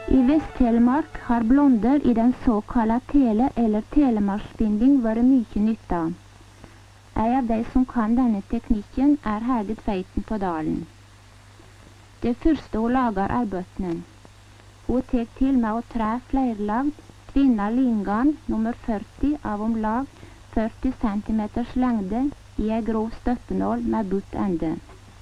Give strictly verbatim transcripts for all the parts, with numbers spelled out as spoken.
I Vest-Telemark har blonder i den såkalla tele- eller telemarsbinding vært mye nytta. En av de som kan denne teknikken er Hege Tveiten på Dalen. Det første hun lager er bøtnen. Hun tek til med å tre flerlagd, tvinna lingarn nummer førti av om lag førti centimeters lengde i ei grov støppenål med butt ende.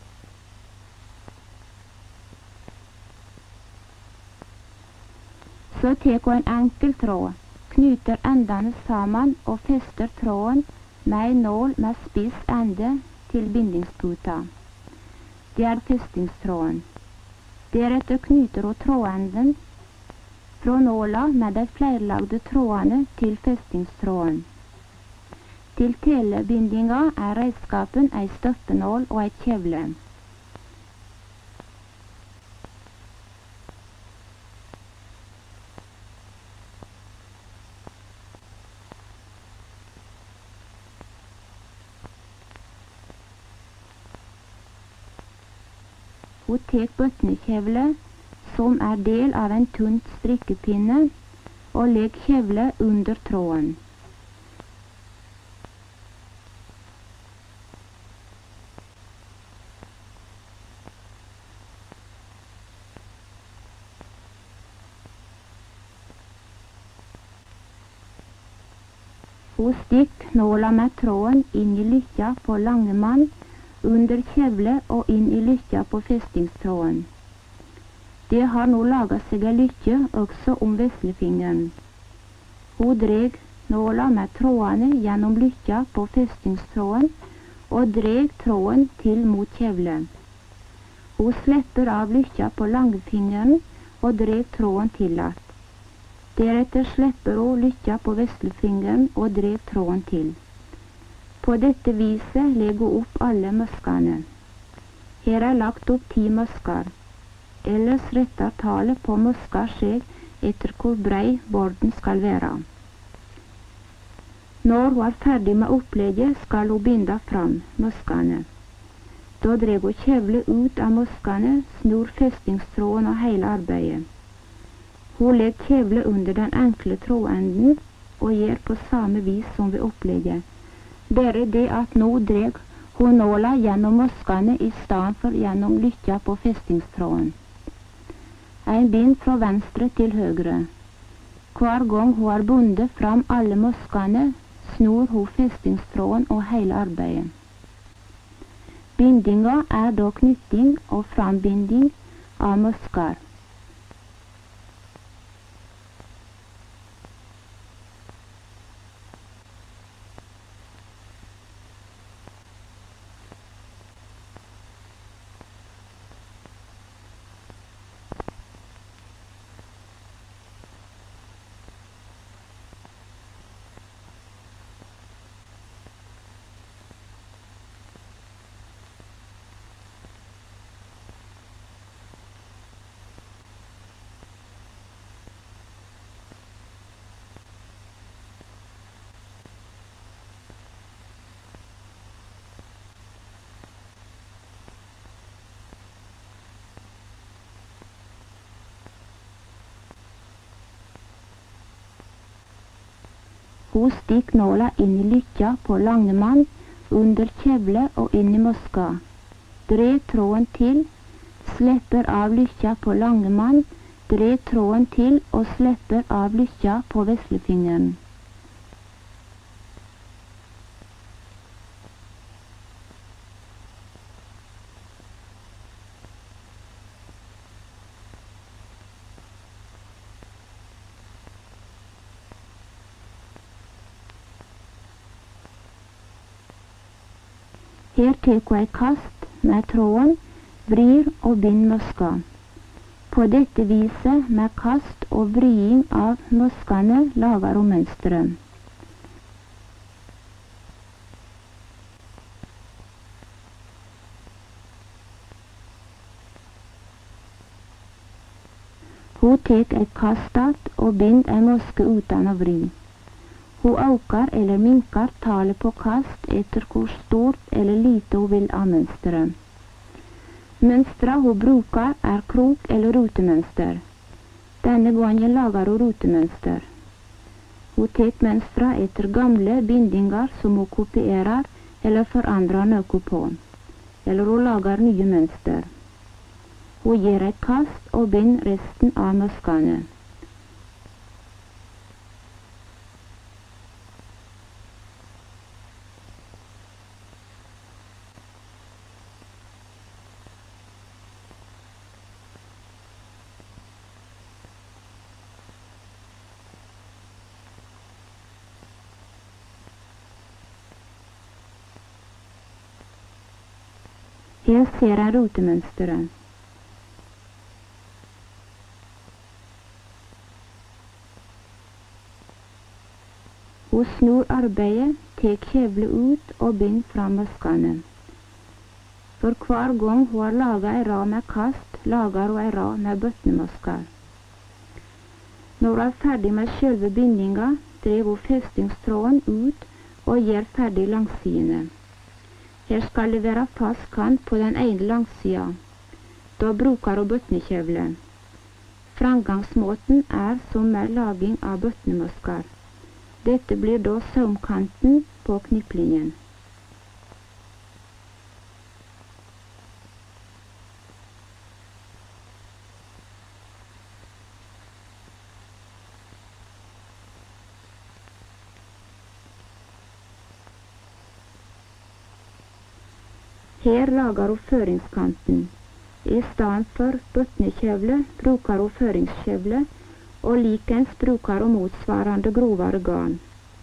Så tek hun en enkel tråd, knyter endene sammen og fester tråden med en nål med spiss ende til bindingsputa. Det er festingstråden. Deretter knyter hun trådenden fra nåla med de flerlagde trådene til festingstråden. Til telebindinga er redskapen ei støppenål og ei kjevle. Hun tek bøtnekjevle, som er del av en tunn strikkepinne, og legg kjevle under tråden. Hun stikk nåla med tråden inn i lykja på langemann, under kjevle og inn i lykja på festingstråden. Det har nå laget seg ei lykke også om veslefingeren. Hun dreg nåla med trådene gjennom lykja på festingstråden og dreg tråden til mot kjevle. Hun slipper av lykja på langfingeren og dreg tråden tillat. Deretter slipper hun lykja på veslefingeren og dreg tråden til. På dette viset legger hun opp alle møskene. Her er lagt opp ti møsker. Ellers retter tallet på møsker seg etter hvor brei borden skal være. Når hun er ferdig med opplegget, skal hun binde fram møskene. Da dreg hun kjevle ut av møskene, snur festingstråden og hele arbeidet. Hun legger kjevle under den enkle trådenden og gjør på samme vis som ved opplegget. Bare det at nå dreg hun nåla gjennom møskene i stedet for gjennom lykja på festingstråden. En bind fra venstre til høyre. Hver gang hun har bundet fram alle møskene, snur hun festingstråden og hele arbeidet. Bindinga er da knytting og frambinding av møsker. Hun stikk nåla inn i lykja på langemann, under kjevle og inn i møska. Dreg tråden til, slipper av lykja på langemann, dreg tråden til og slipper av lykja på veslefingeren. Her tek hun et kast med tråden, vrir og bind møska. På dette viset med kast og vriing av møskene lager hun mønsteret. Hun tek et kast att og bind en møske uten å vri. Hun øker eller minker tallet på kast etter hvor stort eller lite hun vil av mønsteret. Mønstret hun bruker er krok- eller rutemønster. Denne gangen lager hun rutemønster. Hun tek mønstra etter gamle bindinger som hun kopierer eller forandrer noe på, eller hun lager nye mønster. Hun gir et kast og binder resten av møskene. Her ser en rutemønsteret. Hun snur arbeidet, tek kjevlet ut og binder fram møskene. For hver gang hun har laget en rad med kast, lager hun en rad med bøtnemøsker. Når hun er ferdig med selve bindinga, drar hun festingstråden ut og gjør ferdig langsidene. Her skal det være fast kant på den ene langsida. Da bruker hun bøtnekjevlet. Framgangsmåten er som med laging av bøtnemøsker. Dette blir da sømkanten på kniplingen. Her lager hun føringskanten. I stedet for bøtnekjevlet bruker hun føringskjevlet, og likens bruker hun motsvarende grovere garn.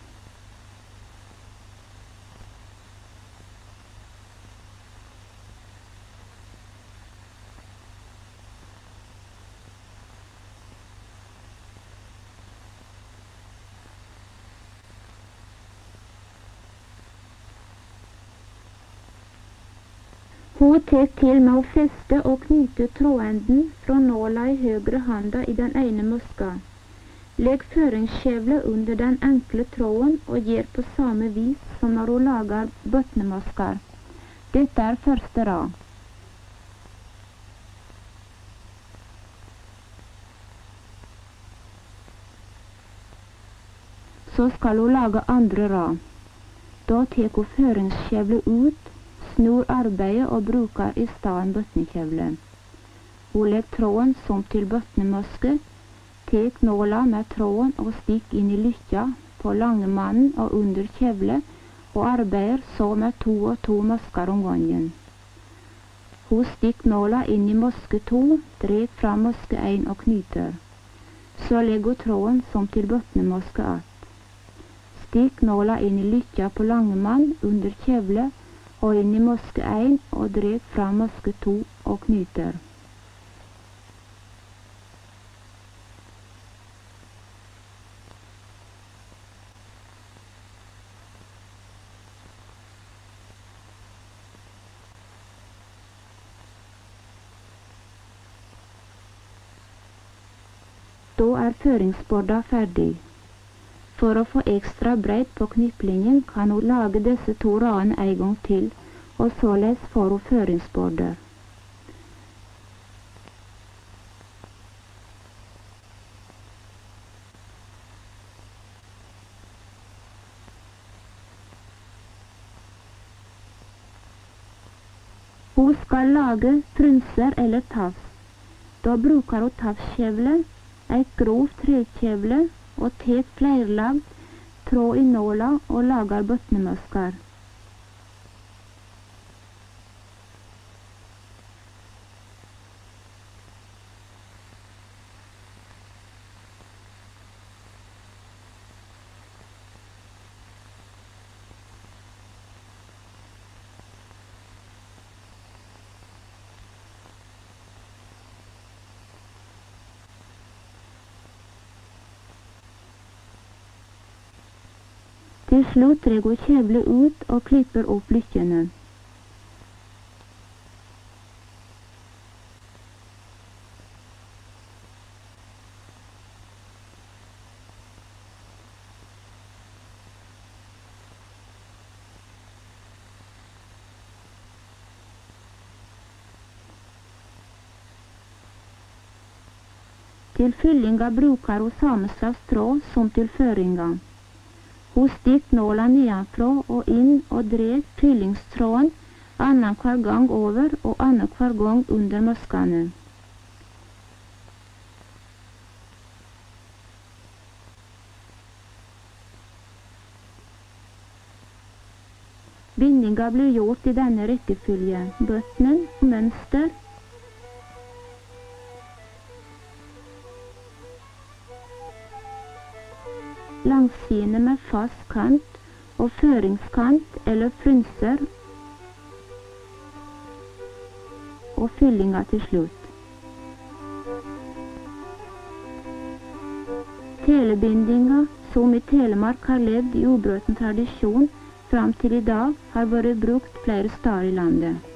Hun tek til med å feste og knyte trådenden fra nåla i høyre handa i den ene møska. Legg føringskjevlet under den enkle tråden og gjør på samme vis som når hun lager bøtnemøsker. Dette er første rad. Så skal hun lage andre rad. Da tek hun føringskjevlet ut, snur arbeidet og bruker i stedet bøtnekjevlet. Hun legger tråden som til bøtnemøske, tek nåla med tråden og stikk inn i lykja på langemannen og under kjevlet, og arbeider så med to og to møsker om gangen. Hun stikker nåla inn i møske to, dreg fra møske én og knyter. Så legger hun tråden som til bøtnemøske att. Stikk nåla inn i lykja på langemannen under kjevlet, og inn i møske én og dreg fra møske to og knyter. Da er føringsborda ferdig. For å få ekstra bredd på kniplingen kan hun lage disse to radene en gang til, og således får hun føringsborder. Hun skal lage frynser eller tafs. Da bruker hun tafskjevlet, et grovt trekjevle, og tek flerlagd tråd i nåla og lager bøtnemøsker. Til slutt drar hun kjevlet ut og klipper opp lykkene. Til fyllinga brukar hos samme slags tråd som til føringa. Hun stikk nåla nedanfra og inn og dred fyllingstråden annan hver gang over og annan hver gang under møskene. Bindinga blir gjort i denne rekkefølge: bøtten, mønster, langsidene med fast kant og føringskant eller frynser og fyllinga til slutt. Telebindinga, som i Telemark har levd i ubruten tradisjon fram til i dag, har vært brukt flere steder i landet.